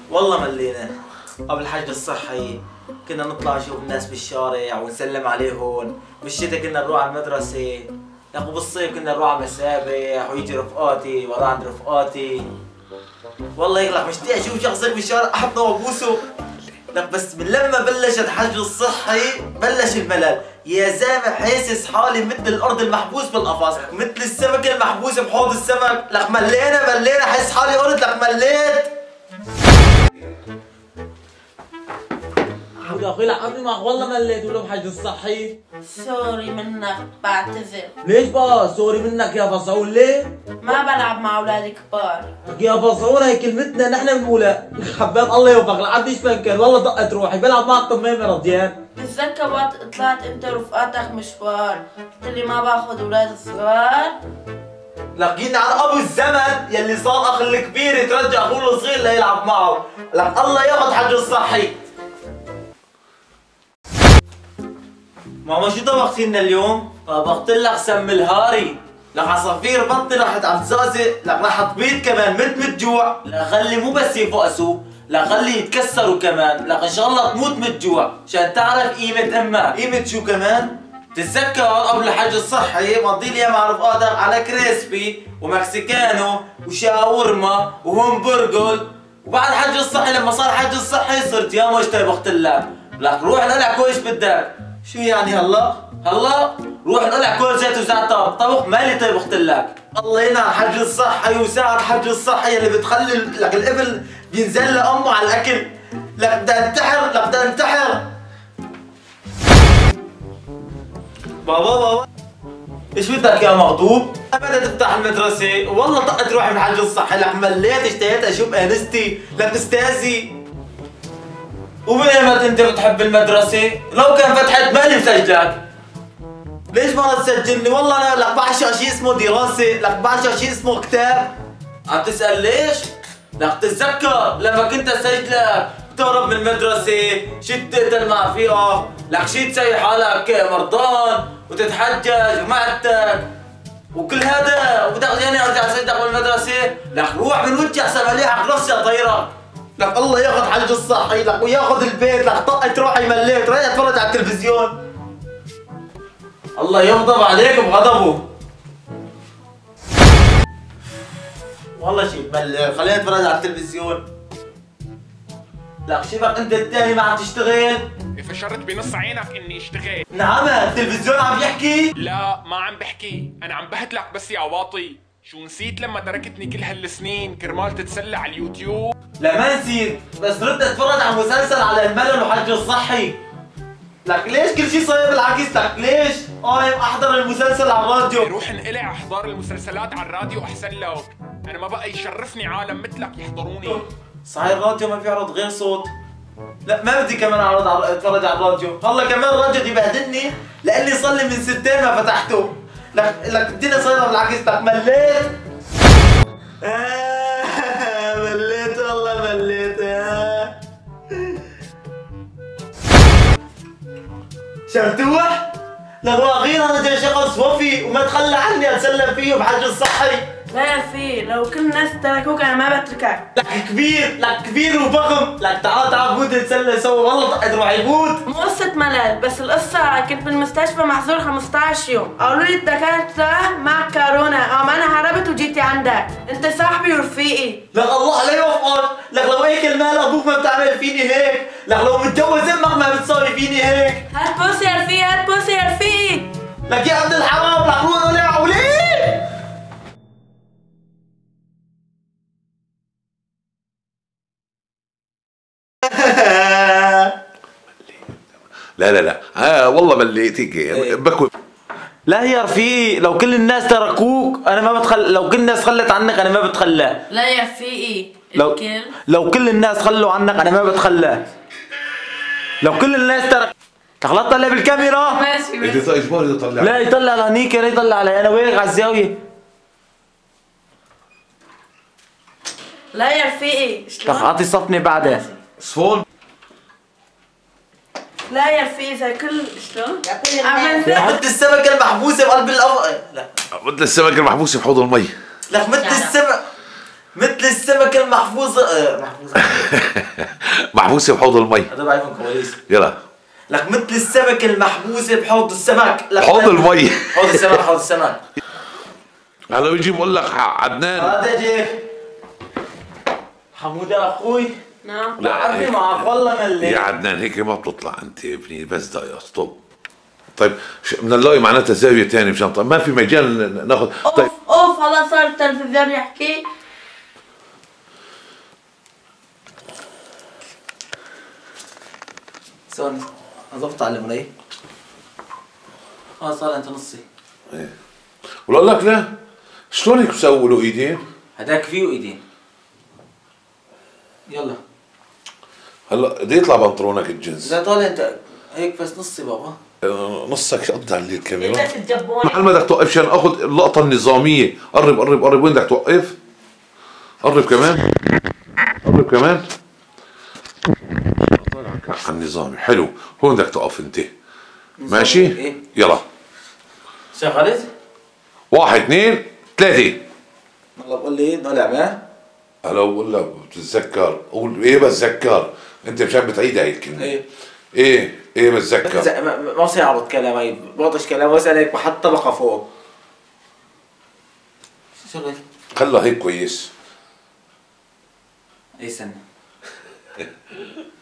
والله ملينا. قبل الحجر الصحي كنا نطلع نشوف الناس بالشارع ونسلم عليهم، بالشتاء كنا نروح على المدرسة، لكن بالصيف كنا نروح على مسابح ويجي رفقاتي ورا عند رفقاتي. والله يغلق مشتاق اشوف شخصك بالشارع احضنه وابوسه. لك بس من لما بلش الحجر الصحي بلش الملل، يا زلمه حاسس حالي مثل الارض المحبوس بالقفص، مثل السمك المحبوس بحوض السمك. لك ملينا حاسس حالي قلت لك مليت. يا اخي لحظة معك والله مليت ولا بحجر الصحي. سوري منك بعتذر. ليش بقى سوري منك يا فصعون ليه؟ ما بلعب مع اولاد كبار. يا فصعون هي كلمتنا نحن بنقولها. حباب الله يوفقك لعبد ايش فنكر والله دقت روحي بلعب معك طمامة رضيان. تتذكر وقت طلعت انت ورفقاتك مشوار قلت لي ما باخذ اولاد صغار؟ لك جينا على ابو الزمن يلي صار اخ الكبير ترجع اخوه الصغير ليلعب معه. لك الله ياخذ حجر الصحي. ماما شو طبختي لنا اليوم؟ طبخت لك سم الهاري، لك عصافير بطي راحت عم تزقزق، لك راح تبيض كمان مت جوع، لك خلي مو بس يفقسوا، لك خلي يتكسروا كمان، لك ان شاء الله تموت من جوع، عشان تعرف قيمة امها، قيمة شو كمان؟ تتذكر قبل الحجر الصحي مضي لي مع رفقاتك على كريسبي ومكسيكانو وشاورما وهمبرجر، وبعد الحجر الصحي لما صار الحجر الصحي صرت يا مش طبخت لك، لك روح نقلع كل ايش بدك. شو يعني هلا روح نقلع كل زيت وزيت طبخ مالي طبخت لك. الله ينعم حجر الصحي وساعة الحجر الصحي اللي بتخلي لك الابل بينزل لامه على الاكل. لك بدي انتحر. بابا ايش بدك يا مغضوب؟ بدها تفتح المدرسة والله طقت روحي من الحجر الصحي. لك مليت اشتهيت اشوف انستي. لك استاذي ومن ايمت انت بتحب المدرسة؟ لو كان فتحت مالي مسجلك. ليش ما تسجلني؟ والله انا لك بعشق شيء اسمه دراسة، لك بعشق شيء اسمه كتاب. عم تسأل ليش؟ لك تتذكر لما كنت اسجلك تهرب من المدرسة، شي تقتل مع رفيقك، لك شي تسوي حالك مرضان وتتحجج ومعدتك وكل هذا وبدك تجيني ارجع اسجلك من المدرسة؟ لك روح من وجهي احسن مليحك راسي اطيرك. لك الله ياخذ حجر الصحي، لك وياخذ البيت، لك طقت روحي مليت، رح اتفرج على التلفزيون. الله يغضب عليك بغضبه. والله شيء مليت، خليني اتفرج على التلفزيون. لك شبك انت الثاني ما عم تشتغل؟ فشرت بنص عينك اني اشتغل. نعم التلفزيون عم يحكي؟ لا ما عم بحكي، انا عم بهدلك بس يا واطي. شو نسيت لما تركتني كل هالسنين كرمال تتسلى على اليوتيوب؟ لا ما نسيت، بس رد اتفرج على مسلسل على الملل وحجر الصحي. لك ليش كل شيء صاير بالعكس؟ لك ليش؟ قايم احضر المسلسل على الراديو. روح انقلع احضر المسلسلات على الراديو احسن لك، انا ما بقى يشرفني عالم مثلك يحضروني. صحيح الراديو ما بيعرض غير صوت. لا ما بدي كمان اتفرج على الراديو، هلا كمان الراديو يبهدلني لاني صار لي من 2 ما فتحته. لك الدنيا صايره بالعكس. لك مليت. مليت والله مليت. شرتوح؟ لك واخيرا انا جاي شخص وفي وما تخلى عني اتسلم فيه بحجر الصحي. لا يا رفيق لو كل الناس تركوك انا ما بتركك. لك كبير وفخم. لك تعال بود نتسلى سوا والله طقت روحي بود. مو قصة ملل بس القصة كنت بالمستشفى محظور 15 يوم، قالوا لي الدكاترة معك كورونا، انا هربت وجيتي عندك، انت صاحبي ورفيقي. لك الله لا يوفقك. لك لو هيك المال ابوك ما بتعمل فيني هيك، لك لو متجوز امك ما بتسوي فيني هيك. هات بوسي يا رفيقي، هات بوسي يا رفيقي. لك يا عبد الحرام لك روح ولع وليه؟ لا والله مليتك بكوي. لا يا رفيقي لو كل الناس تركوك انا ما بتخلى، لو كل الناس خلت عنك انا ما بتخلى. لا يا رفيقي لو كل الناس خلوا عنك انا ما بتخلى. لو كل الناس ترك لا تطلع بالكاميرا. ماشي انت اجباري تطلع. لا يطلع لهنيك، لا يطلع علي انا وياك على الزاويه. لا يا رفيقي شلون؟ لك اعطي صفني بعدها صفون. لا يا رفيقي زي كل شلون؟ مثل السمكه المحبوسه بقلب لا مثل السمكه المحبوسه في حوض المي. لك مثل السمك مثل السمكة المحفوظة محفوظة محبوسه بحوض المي. هذا بعرفهم كويس. يلا. لك مثل السمكة المحبوسة بحوض السمك. حوض المي. حوض السمك حوض السمك. هلا بيجي بقول لك عدنان. هذا جيب حمودة أخوي. نعم. بعرفي معك والله مليت. يا عدنان هيك ما بتطلع انت يا ابني، بس دقيقة ستوب. طيب بدنا نلاقي معناتها زاوية ثانية مشان ما في مجال ناخذ. طيب اوف خلاص صار التلفزيون يحكي. ثواني ضبط على المراية. صار انت نصي. ايه ولا لك لا شلون هيك بسووا له ايدين؟ هداك فيه ايدين. يلا هلا بده يطلع بنطلونك الجنس. اذا طالع انت هيك بس نصي بابا. نصك قضي على الكاميرا. ليش تجبوني؟ محل ما بدك توقف عشان اخذ اللقطة النظامية. قرب قرب قرب، وين بدك توقف؟ قرب كمان. قرب كمان. على النظامي حلو، هون بدك توقف انت. ماشي؟ إيه؟ يلا. شغلت؟ 1 2 3. والله بقول لي ضل عماه. هلا بقول لك بتتذكر، قول ايه بتذكر، انت مشان بتعيدها هي الكلمة. ايه بتذكر. ما بصير اعرض كلامي، بغطش كلام بس انا هيك بحط طبقة فوق. شو شغل؟ خلها هيك كويس. اي استنى.